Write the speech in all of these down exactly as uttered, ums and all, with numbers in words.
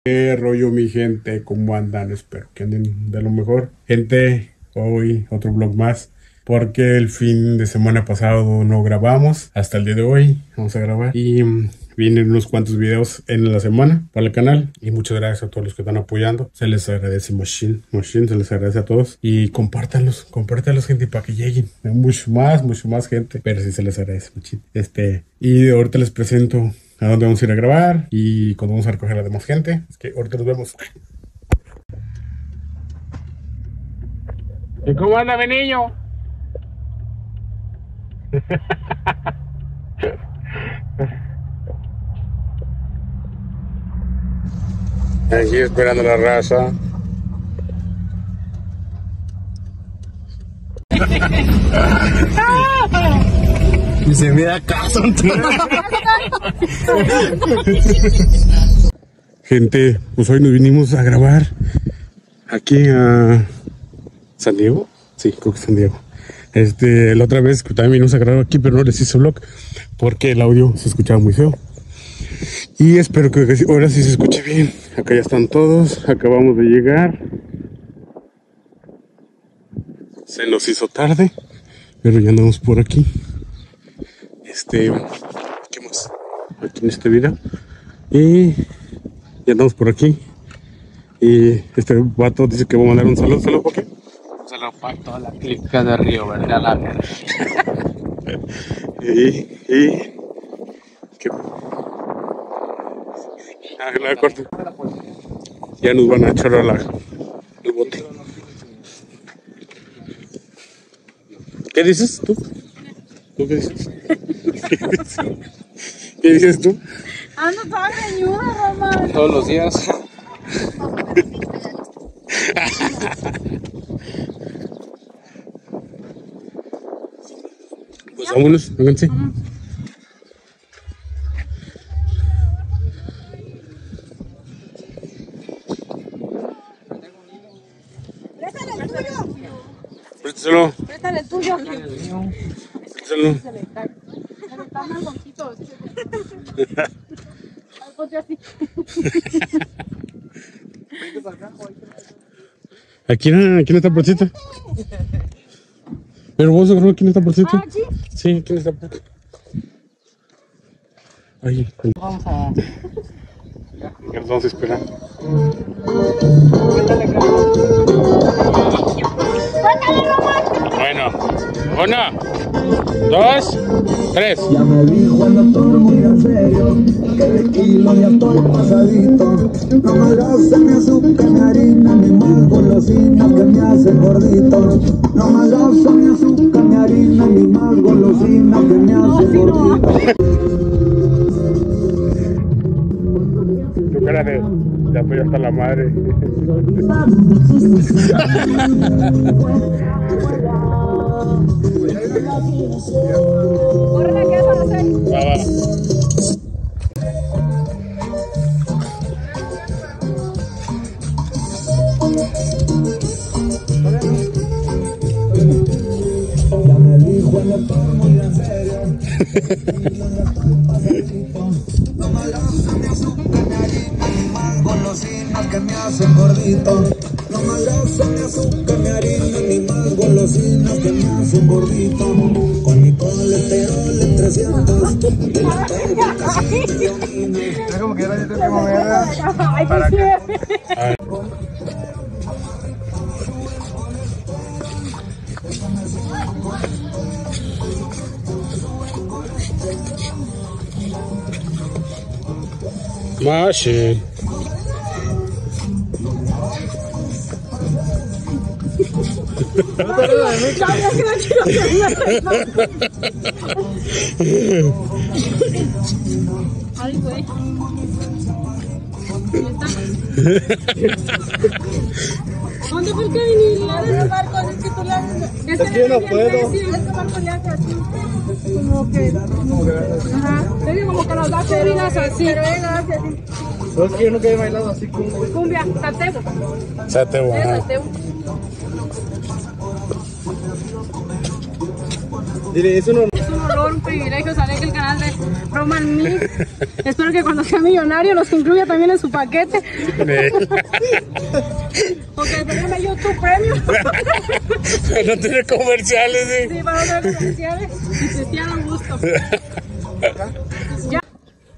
¿Qué rollo, mi gente? ¿Cómo andan? Espero que anden de lo mejor. Gente, hoy otro vlog más, porque el fin de semana pasado no grabamos. Hasta el día de hoy vamos a grabar. Y um, vienen unos cuantos videos en la semana para el canal. Y muchas gracias a todos los que están apoyando. Se les agradece machine, machine, se les agradece a todos. Y compártanlos, compártanlos, gente, para que lleguen. Hay mucho más, mucho más gente. Pero sí se les agradece, machine. Este, y ahorita les presento a dónde vamos a ir a grabar y cuando vamos a recoger a la demás gente. Es que ahorita nos vemos. ¿Y cómo anda, mi niño? Aquí esperando la raza. Y se me da caso. Gente, pues hoy nos vinimos a grabar aquí a San Diego. Sí, creo que San Diego. Este, la otra vez que también vinimos a grabar aquí, pero no les hice vlog porque el audio se escuchaba muy feo. Y espero que ahora sí se escuche bien. Acá ya están todos, acabamos de llegar. Se nos hizo tarde, pero ya andamos por aquí. Este, ¿qué más? Aquí en este video. Y ya andamos por aquí. Y este vato dice que va a mandar un saludo. ¿Saludo por qué? Un saludo para toda la clica de Río Verde a la guerra. y, y, ¿qué? Ah, la corta. Ya nos van a echar a la, el bote. ¿Qué dices tú? ¿Tú qué dices? ¿Qué dices, ¿Qué dices tú? Ando toda greñuda, Román. Todos los días. Pues vámonos, vénganse. Uh-huh. Préstale el tuyo. Préstaselo. Préstale el tuyo. Préstaselo. Se le cae. Se le está margoncito. Aquí no, aquí no está Porcita. Pero vos, ¿no? ¿Quién está Porcita? Ah, sí. Sí, ¿quién está Porcita? Ahí. Vamos a... Ya nos vamos a esperar. Bueno, una, dos, tres. Ya me dijo el doctor muy en serio que de kilo ya estoy pasadito. No me hagas ni azúcar ni harina ni más golosinas que me hacen gordito. No me hagas ni azúcar ni harina ni más golosinas que me hacen gordito. Tu cara de ya estoy hasta la madre. Córrele, ¿qué vas a hacer? Va, va. Ya me dijo el doctor muy en serio. No me hagas ni azúcar ni harina ni más golosinas que me hacen gordito. No me hagas ni azúcar ni harina ni más golosinas que me hacen gordito. Con mi colesterol en trescientos. De la torta casi medio kilo. Es como que ahora yo tengo que mover. Ay, ¿Para qué qué? Mache. Ay, güey. ¿Dónde fue el que viniste? Ese barco, es que tú le haces. Yo no puedo. Ese barco le hace así. Como que. Ajá. Te digo como que nos da turbinas así. Pero él hace así. No, es que yo nunca he bailado así como... Cumbia, tateo. Sateo, Es ajá. tateo. Dile, eso no... Es un honor, un privilegio salir en el canal de Roman Mix. Espero que cuando sea millonario nos incluya también en su paquete. Porque tenemos YouTube Premium. No tiene comerciales, ¿eh? Sí, para no tener comerciales y testear a gusto. Ya.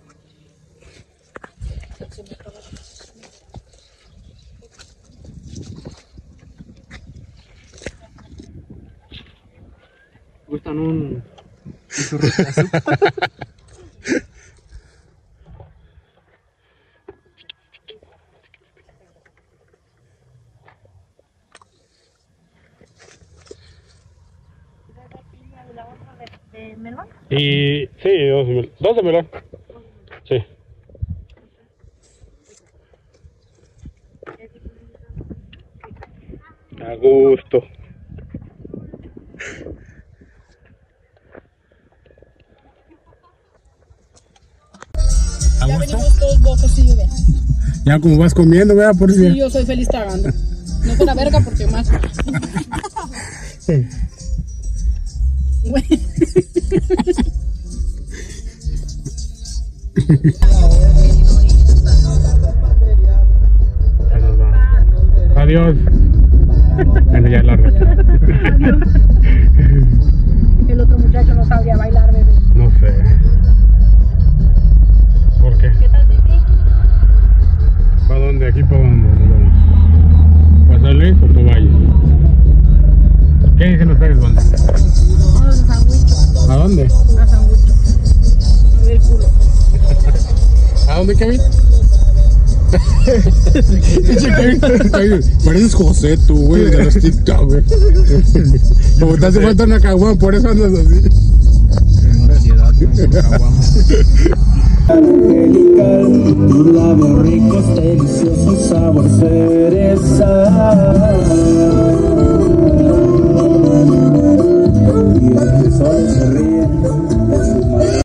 ¿Gustan un, un churrascazo? ¿De melón? Y sí, dos de melón. Dos de melón. Sí. A gusto. Ya venimos todos bocos, sí, bebé. Ya como vas comiendo, vea, por si. Sí, yo soy feliz tragando. No con la verga porque más. Güey. Adiós. Bueno, ya la red. El otro muchacho no sabía bailar, bebé. No sé. ¿Por qué? ¿Qué tal, Titi? ¿Para dónde? ¿Aquí para dónde? ¿Para San Luis o para Valle? ¿Qué dicen ustedes, banda? Vamos a San ¿A dónde? A San Huicho. A ver, culo. ¿A dónde, Kevin? Pareces José, tú, güey, de los TikTok, güey. Como te hace falta una caguama, por eso andas así. Tengo ansiedad, no caguama. Angelical, tus labios ricos, delicioso sabor cereza.